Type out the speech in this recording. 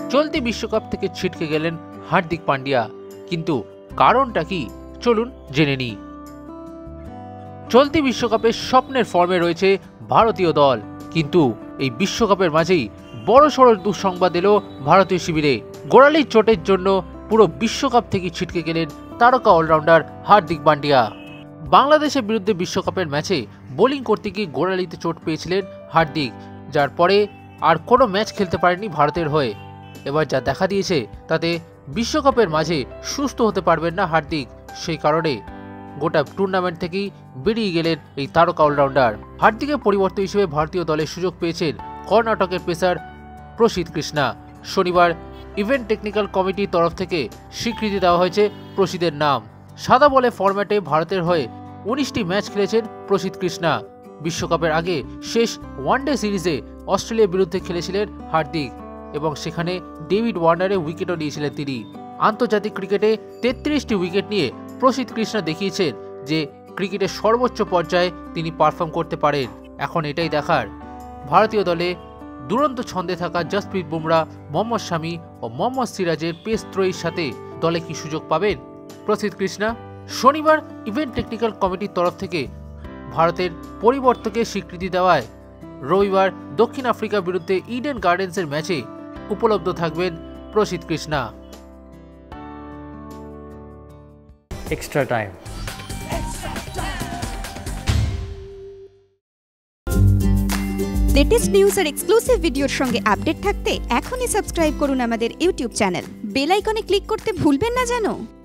চলতি বিশ্বকাপ থেকে ছিটকে গেলেন হার্দিক পান্ডিয়া। কিন্তু কারণটা কি, চলুন জেনে নিই। চলতি বিশ্বকাপে স্বপ্নের ফর্মে রয়েছে ভারতীয় দল, কিন্তু এই বিশ্বকাপের মাঝেই বড়সড় দুঃসংবাদ এলো ভারতীয় শিবিরে। গোড়ালির চোটের জন্য পুরো বিশ্বকাপ থেকে ছিটকে গেলেন তারকা অলরাউন্ডার হার্দিক পান্ডিয়া। বাংলাদেশের বিরুদ্ধে বিশ্বকাপের ম্যাচে বোলিং করতে গিয়ে গোড়ালিতে চোট পেয়েছিলেন হার্দিক, যার পরে আর কোনো ম্যাচ খেলতে পারেনি ভারতের হয়ে। এবার যা দেখা দিয়েছে তাতে বিশ্বকাপের মাঝে সুস্থ হতে পারবেন না হার্দিক। সেই কারণে গোটা টুর্নামেন্ট থেকেই বেরিয়ে গেলেন এই তারকা অলরাউন্ডার। হার্দিকের পরিবর্তন হিসেবে ভারতীয় দলের সুযোগ পেয়েছেন কর্ণাটকের পেসার প্রসিদ্ধ কৃষ্ণা। শনিবার ইভেন্ট টেকনিক্যাল কমিটির তরফ থেকে স্বীকৃতি দেওয়া হয়েছে প্রসিদ্ধের নাম। সাদা বলে ফরম্যাটে ভারতের হয়ে 19টি ম্যাচ খেলেছেন প্রসিদ্ধ কৃষ্ণা। বিশ্বকাপের আগে শেষ ওয়ানডে সিরিজে অস্ট্রেলিয়ার বিরুদ্ধে খেলেছিলেন হার্দিক এবং সেখানে ডেভিড ওয়ার্নারের উইকেটও নিয়েছিলেন তিনি। আন্তর্জাতিক ক্রিকেটে 33টি উইকেট নিয়ে প্রসিদ্ধ কৃষ্ণা দেখিয়েছেন যে ক্রিকেটের সর্বোচ্চ পর্যায়ে তিনি পারফর্ম করতে পারেন। এখন এটাই দেখার ভারতীয় দলে দুরন্ত ছন্দে থাকা জসপ্রীত বুমরা, মোহাম্মদ শামি ও মোহাম্মদ সিরাজের পেস ত্রয়ীর সাথে দলে কি সুযোগ পাবেন প্রসিদ্ধ কৃষ্ণা। শনিবার ইভেন্ট টেকনিক্যাল কমিটির তরফ থেকে ভারতের পরিবর্তনকে স্বীকৃতি দেওয়ায় রবিবার দক্ষিণ আফ্রিকার বিরুদ্ধে ইডেন গার্ডেন্সের ম্যাচে উপলব্ধ থাকবেন Prasidh Krishna. Extra time. Latest news আর এক্সক্লুসিভ ভিডিওর সঙ্গে আপডেট থাকতে এখনই সাবস্ক্রাইব করুন আমাদের ইউটিউব চ্যানেল। বেল আইকনে ক্লিক করতে ভুলবেন না যেন।